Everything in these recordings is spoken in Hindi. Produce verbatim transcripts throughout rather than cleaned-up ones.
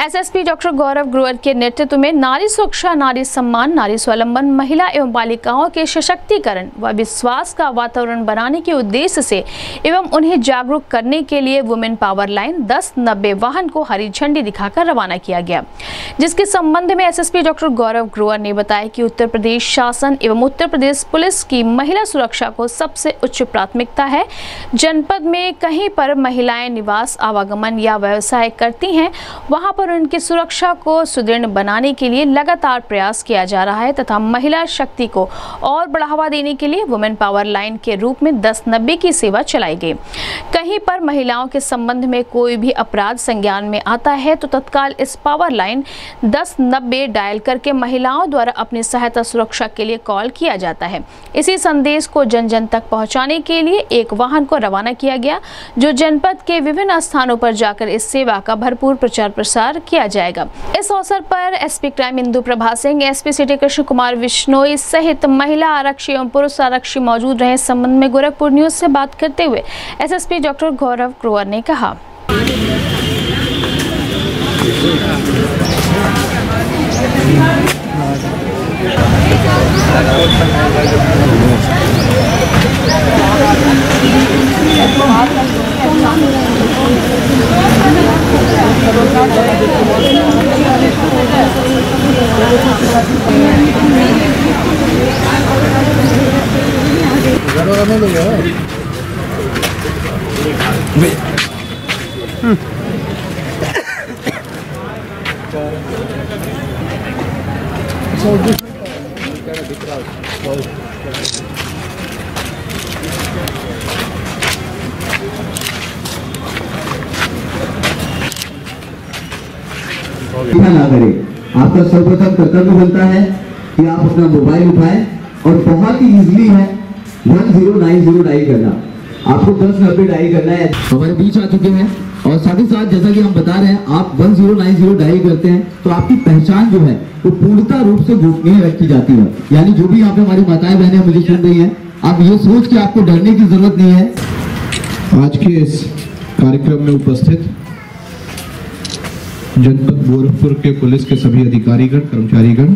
एसएसपी डॉक्टर गौरव ग्रोवर के नेतृत्व में नारी सुरक्षा, नारी सम्मान, नारी स्वावलंबन, महिला एवं बालिकाओं के सशक्तिकरण व विश्वास का वातावरण बनाने के उद्देश्य से एवं उन्हें जागरूक करने के लिए वुमेन पावर लाइन दस नब्बे वाहन को हरी झंडी दिखाकर रवाना किया गया, जिसके संबंध में एसएसपी डॉक्टर गौरव ग्रोवर ने बताया कि उत्तर प्रदेश शासन एवं उत्तर प्रदेश पुलिस की महिला सुरक्षा को सबसे उच्च प्राथमिकता है। जनपद में कहीं पर महिलाएं निवास, आवागमन या व्यवसाय करती हैं, वहां पर उनकी सुरक्षा को सुदृढ़ बनाने के लिए लगातार प्रयास किया जा रहा है तथा महिला शक्ति को और बढ़ावा देने के लिए वुमेन पावर लाइन के रूप में दस नब्बे की सेवा चलाई गई। कहीं पर महिलाओं के संबंध में कोई भी अपराध संज्ञान में आता है तो तत्काल इस पावर लाइन दस नब्बे डायल करके महिलाओं द्वारा अपनी सहायता सुरक्षा के लिए कॉल किया जाता है। इसी संदेश को जन जन तक पहुंचाने के लिए एक वाहन को रवाना किया गया, जो जनपद के विभिन्न स्थानों पर जाकर इस सेवा का भरपूर प्रचार प्रसार किया जाएगा। इस अवसर पर SP crime Indu Prabha Singh, SP city Krishna Kumar Vishnoi सहित महिला आरक्षी एवं पुरुष आरक्षी मौजूद रहे। संबंध में गोरखपुर न्यूज से बात करते हुए एसएसपी डॉक्टर गौरव ग्रोवर ने कहा, ना करें। आपका सर्वप्रथम कर्तव्य बनता है कि आप अपना मोबाइल उठाएं और बहुत ही इजीली है one zero nine zero dial करना, आपको दस नब्बे डायल करना है। हमारे बीच आ चुके हैं और साथ ही साथ जैसा कि हम बता रहे हैं, आप one zero nine zero dial करते हैं तो आपकी पहचान जो है वो पूर्णतः रूप से गोपनीय रखी जाती है। यानी जो भी यहाँ पे हमारी माताएं बहनें मुझे सुन रही हैं, आप ये सोच के आपको डरने की जरूरत नहीं है। आज के इस कार्यक्रम में उपस्थित जनपद गोरखपुर के पुलिस के सभी अधिकारीगण, कर्मचारीगण,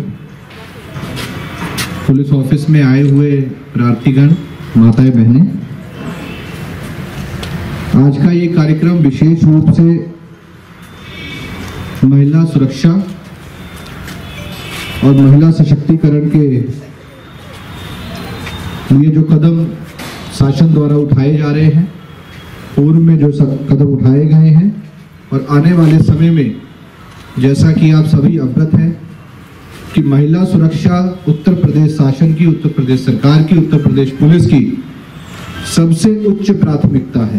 पुलिस ऑफिस में आए हुए प्रार्थीगण, माताएं बहनें, आज का ये कार्यक्रम विशेष रूप से महिला सुरक्षा और महिला सशक्तिकरण के लिए जो कदम शासन द्वारा उठाए जा रहे हैं, पूर्व में जो कदम उठाए गए हैं और आने वाले समय में, जैसा कि आप सभी अवगत हैं कि महिला सुरक्षा उत्तर प्रदेश शासन की, उत्तर प्रदेश सरकार की, उत्तर प्रदेश पुलिस की सबसे उच्च प्राथमिकता है।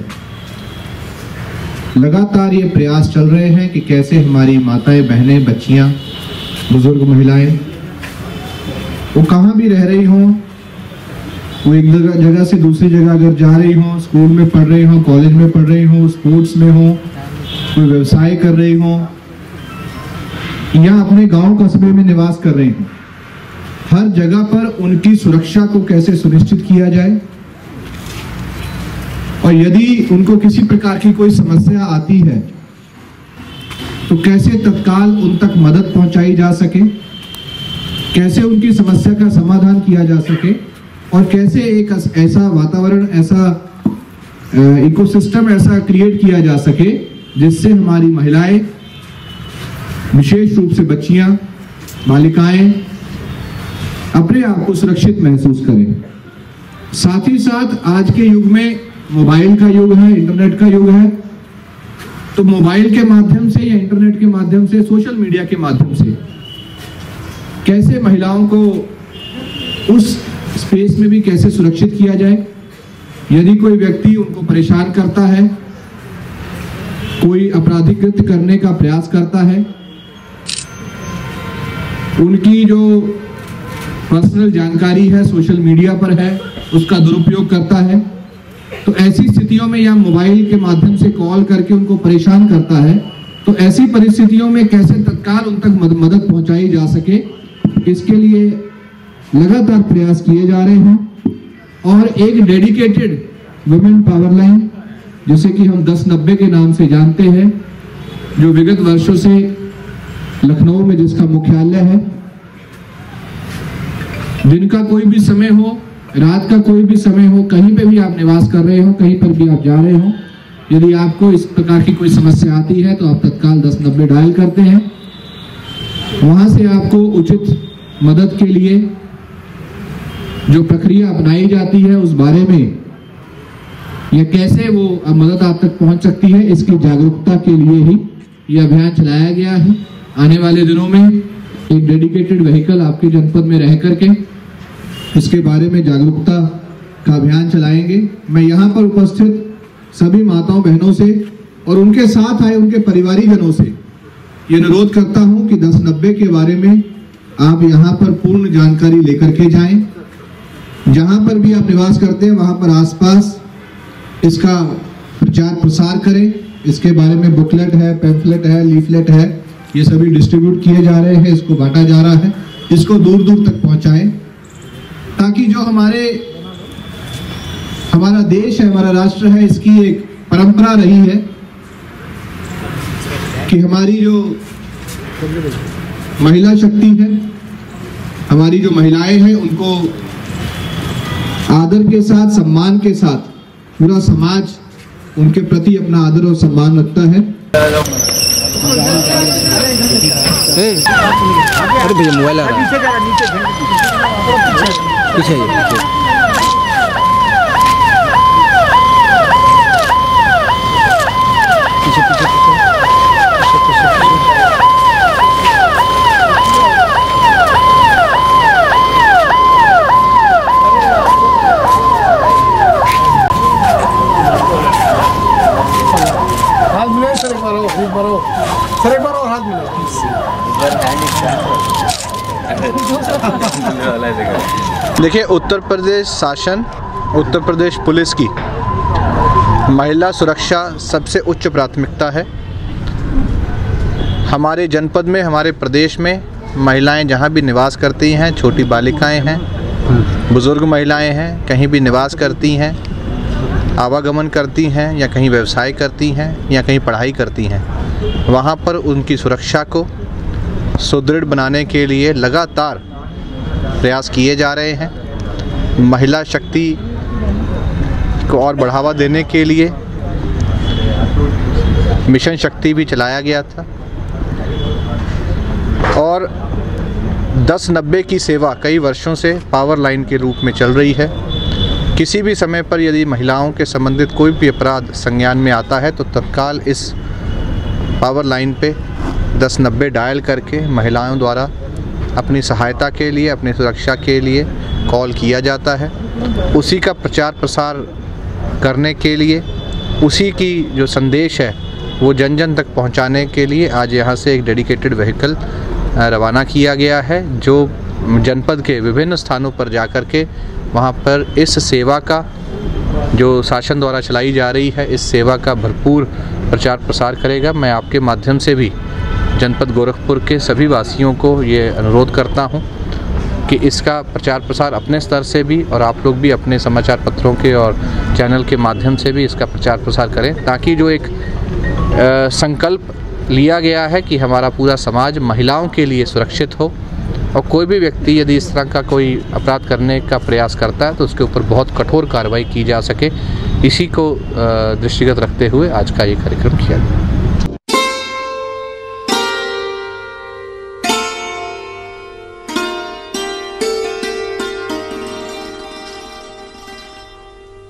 लगातार ये प्रयास चल रहे हैं कि कैसे हमारी माताएं, बहनें, बच्चियां, बुजुर्ग महिलाएं, वो कहाँ भी रह रही हों, वो एक जगह जगह से दूसरी जगह अगर जा रही हों, स्कूल में पढ़ रही हों, कॉलेज में पढ़ रही हों, स्पोर्ट्स में हों, कोई व्यवसाय कर रही हों या अपने गांव कस्बे में निवास कर रही हों, हर जगह पर उनकी सुरक्षा को कैसे सुनिश्चित किया जाए और यदि उनको किसी प्रकार की कोई समस्या आती है तो कैसे तत्काल उन तक मदद पहुंचाई जा सके, कैसे उनकी समस्या का समाधान किया जा सके और कैसे एक ऐसा वातावरण, ऐसा इकोसिस्टम ऐसा क्रिएट किया जा सके जिससे हमारी महिलाएं, विशेष रूप से बच्चियां, बालिकाएं अपने आप को सुरक्षित महसूस करें। साथ ही साथ आज के युग में मोबाइल का युग है, इंटरनेट का युग है, तो मोबाइल के माध्यम से या इंटरनेट के माध्यम से, सोशल मीडिया के माध्यम से कैसे महिलाओं को उस स्पेस में भी कैसे सुरक्षित किया जाए। यदि कोई व्यक्ति उनको परेशान करता है, कोई आपराधिक कृत्य करने का प्रयास करता है, उनकी जो पर्सनल जानकारी है सोशल मीडिया पर है उसका दुरुपयोग करता है, तो ऐसी स्थितियों में या मोबाइल के माध्यम से कॉल करके उनको परेशान करता है, तो ऐसी परिस्थितियों में कैसे तत्काल उन तक मदद पहुंचाई जा सके, इसके लिए लगातार प्रयास किए जा रहे हैं। और एक डेडिकेटेड वुमेन पावर लाइन जिसे कि हम दस नब्बे के नाम से जानते हैं, जो विगत वर्षों से लखनऊ में जिसका मुख्यालय है। दिन का कोई भी समय हो, रात का कोई भी समय हो, कहीं पे भी आप निवास कर रहे हो, कहीं पर भी आप जा रहे हो, यदि आपको इस प्रकार की कोई समस्या आती है तो आप तत्काल दस नब्बे डायल करते हैं। वहां से आपको उचित मदद के लिए जो प्रक्रिया अपनाई जाती है उस बारे में या कैसे वो मदद आप तक पहुंच सकती है, इसकी जागरूकता के लिए ही ये अभियान चलाया गया है। आने वाले दिनों में एक डेडिकेटेड व्हीकल आपके जनपद में रह करके इसके बारे में जागरूकता का अभियान चलाएंगे। मैं यहाँ पर उपस्थित सभी माताओं बहनों से और उनके साथ आए उनके परिवारीजनों से ये अनुरोध करता हूँ कि दस नब्बे के बारे में आप यहाँ पर पूर्ण जानकारी लेकर के जाएं। जहाँ पर भी आप निवास करते हैं वहाँ पर आसपास इसका प्रचार प्रसार करें। इसके बारे में बुकलेट है, पैम्फलेट है, लीफलेट है, ये सभी डिस्ट्रीब्यूट किए जा रहे हैं, इसको बांटा जा रहा है। इसको दूर दूर तक पहुंचाएं ताकि जो हमारे हमारा देश है, हमारा राष्ट्र है, इसकी एक परंपरा रही है कि हमारी जो महिला शक्ति है, हमारी जो महिलाएं हैं, उनको आदर के साथ, सम्मान के साथ पूरा समाज उनके प्रति अपना आदर और सम्मान रखता है। अरे भैया मोबाइल आ रहा है पीछे पीछे सर एक बार और हाथ मिलाओ। देखिए, उत्तर प्रदेश शासन, उत्तर प्रदेश पुलिस की महिला सुरक्षा सबसे उच्च प्राथमिकता है। हमारे जनपद में, हमारे प्रदेश में महिलाएं जहां भी निवास करती हैं, छोटी बालिकाएं हैं, बुज़ुर्ग महिलाएं हैं, कहीं भी निवास करती हैं, आवागमन करती हैं या कहीं व्यवसाय करती हैं या कहीं पढ़ाई करती हैं, वहाँ पर उनकी सुरक्षा को सुदृढ़ बनाने के लिए लगातार प्रयास किए जा रहे हैं। महिला शक्ति को और बढ़ावा देने के लिए मिशन शक्ति भी चलाया गया था और दस नब्बे की सेवा कई वर्षों से पावर लाइन के रूप में चल रही है। किसी भी समय पर यदि महिलाओं के संबंधित कोई भी अपराध संज्ञान में आता है तो तत्काल इस पावर लाइन पे दस नब्बे डायल करके महिलाओं द्वारा अपनी सहायता के लिए, अपनी सुरक्षा के लिए कॉल किया जाता है। उसी का प्रचार प्रसार करने के लिए, उसी की जो संदेश है वो जन जन तक पहुंचाने के लिए आज यहाँ से एक डेडिकेटेड व्हीकल रवाना किया गया है, जो जनपद के विभिन्न स्थानों पर जाकर के वहाँ पर इस सेवा का, जो शासन द्वारा चलाई जा रही है, इस सेवा का भरपूर प्रचार प्रसार करेगा। मैं आपके माध्यम से भी जनपद गोरखपुर के सभी वासियों को ये अनुरोध करता हूँ कि इसका प्रचार प्रसार अपने स्तर से भी और आप लोग भी अपने समाचार पत्रों के और चैनल के माध्यम से भी इसका प्रचार प्रसार करें, ताकि जो एक आ, संकल्प लिया गया है कि हमारा पूरा समाज महिलाओं के लिए सुरक्षित हो और कोई भी व्यक्ति यदि इस तरह का कोई अपराध करने का प्रयास करता है तो उसके ऊपर बहुत कठोर कार्रवाई की जा सके, इसी को दृष्टिगत रखते हुए आज का ये कार्यक्रम किया गया।